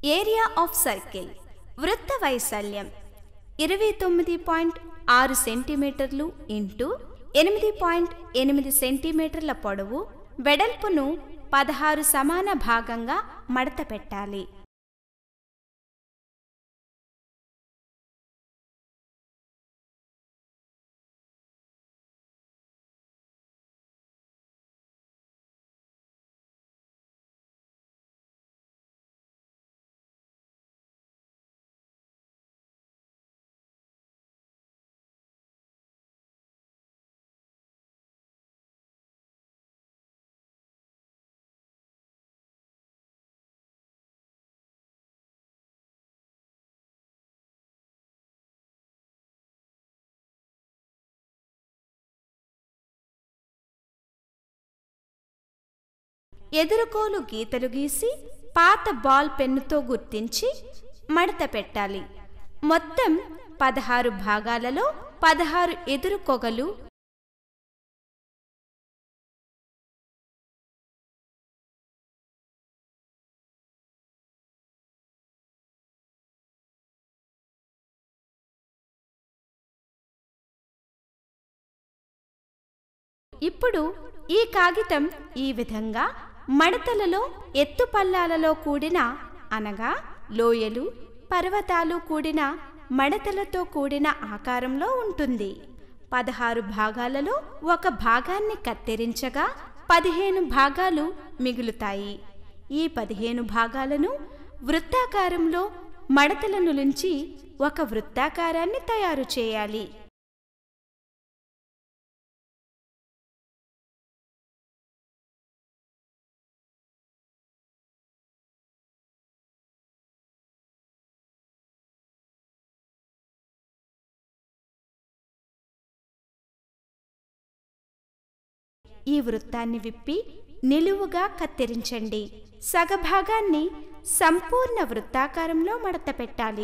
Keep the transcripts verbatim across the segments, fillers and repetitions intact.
Area of circle వృత్త వైశాల్యం ఇరవై తొమ్మిది పాయింట్ ఆరు సెంటీమీటర్లు ఇంటూ ఎనిమిది పాయింట్ ఎనిమిది సెంటీమీటర్ల పొడవు, వెడల్పును పదహారు సమాన భాగంగా మడత పెట్టాలి. ఎదురుకోలు గీతలు గీసి పాత బాల్ పెన్నుతో గుర్తించి మడత పెట్టాలి. మొత్తం పదహారు భాగాలలో పదహారు ఎదురుకొగలు ఇప్పుడు ఈ కాగితం ఈ విధంగా మడతలలో ఎత్తుపల్లాలలో కూడిన అనగా లోయలు, పర్వతాలు కూడిన మడతలతో కూడిన ఆకారంలో ఉంటుంది. పదహారు భాగాలలో ఒక భాగాన్ని కత్తిరించగా పదిహేను భాగాలు మిగులుతాయి. ఈ పదిహేను భాగాలను వృత్తాకారంలో మడతలను నుంచి ఒక వృత్తాకారాన్ని తయారు చేయాలి. ఈ వృత్తాన్ని విప్పి నిలువుగా కత్తిరించండి. సగభాగాన్ని సంపూర్ణ వృత్తాకారంలో మడత పెట్టాలి.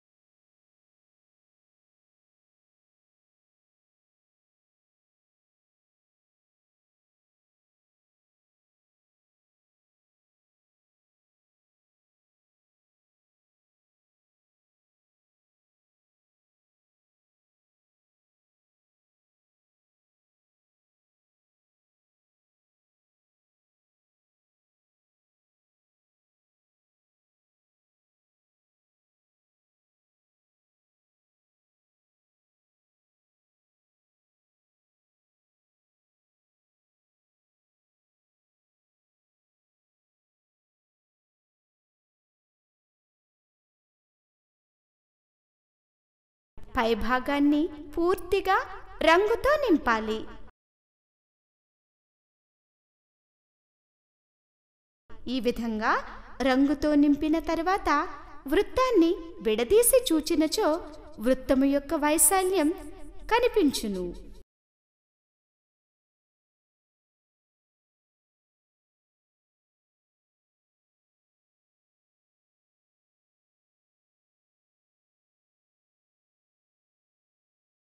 పైభాగాన్ని పూర్తిగా రంగుతో నింపాలి. ఈ విధంగా రంగుతో నింపిన తర్వాత వృత్తాన్ని విడదీసి చూచినచో వృత్తము యొక్క వైశాల్యం కనిపించును.